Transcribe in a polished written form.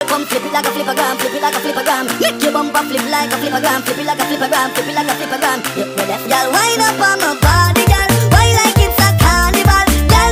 Come flip it like a flippergram, flip it like a flippergram. Make your bumper flip like a flippergram, flip it like a flippergram, flip it like a flippergram. You left, y'all wind up on